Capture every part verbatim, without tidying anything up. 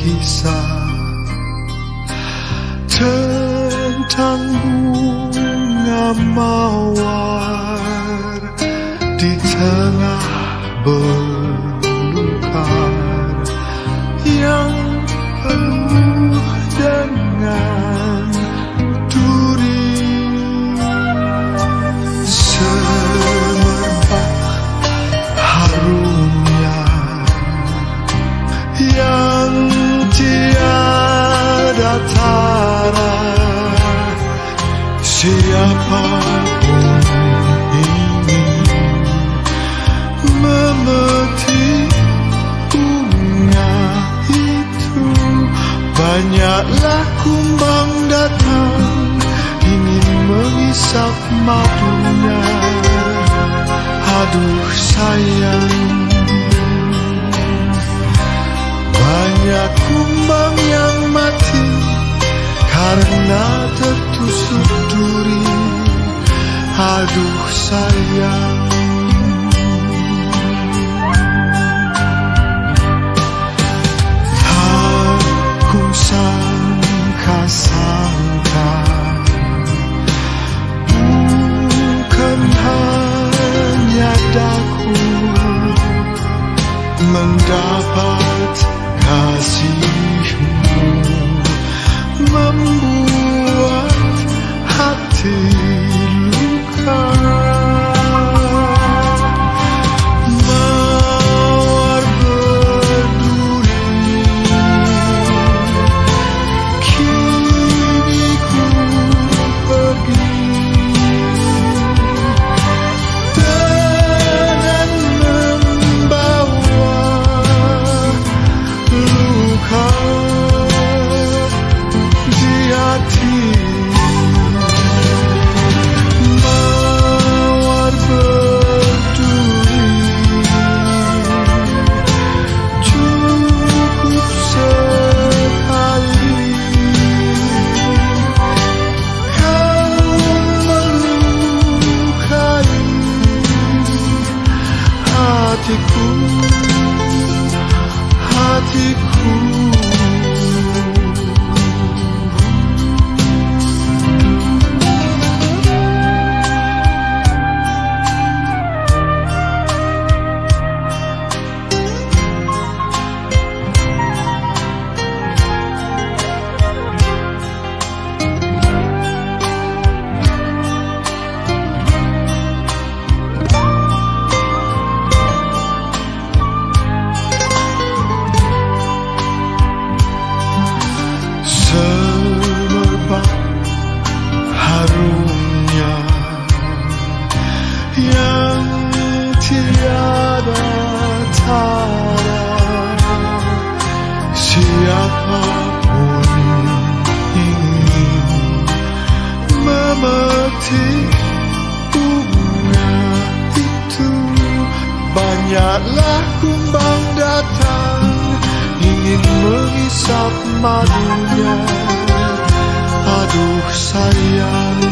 kisah tentang bunga mawar di tengah belukar yang penuh dengan duri. Semerbak harumnya yang tiada tara, siapapun ingin memetik bunga itu. Banyaklah kumbang datang ingin mengisap madunya. Aduh sayang, banyak kumbang yang mati karena tertusuk duri. Aduh sayang, tak kusangka-sangka bukan hanya daku mendapat kasihmu, membuat hati luka. Mawar berduri, kini ku pergi dengan membawa luka di hati. Mawar berduri cukup sekali kau melukai hatiku, hatiku. Semerbak harumnya yang tiada tara, siapapun ingin memetik bunga itu. Banyaklah kumbang datang ingin mengisap madunya. Aduh sayang,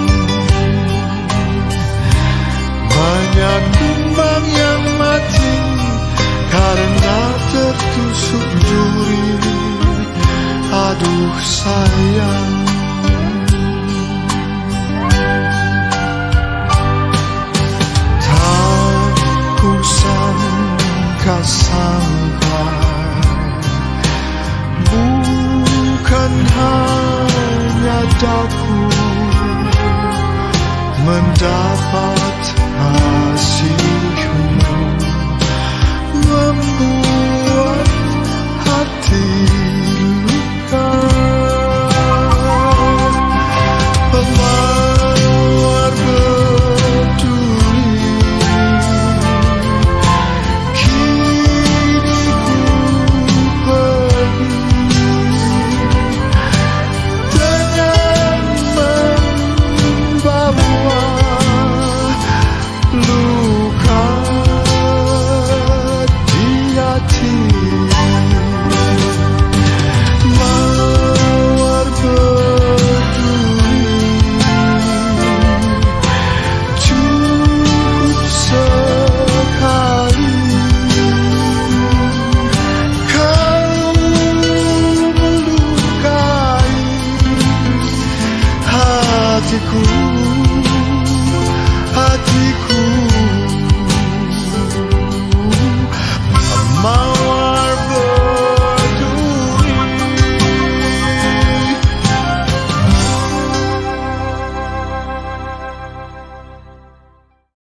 banyak kumbang yang mati karena tertusuk duri. Aduh sayang, tak kusangka-sangka bukan hanya daku mendapat kasihmu, membuat hati luka. Mawar berduri, kini ku pergi dengan membawa luka. hatiku, hatiku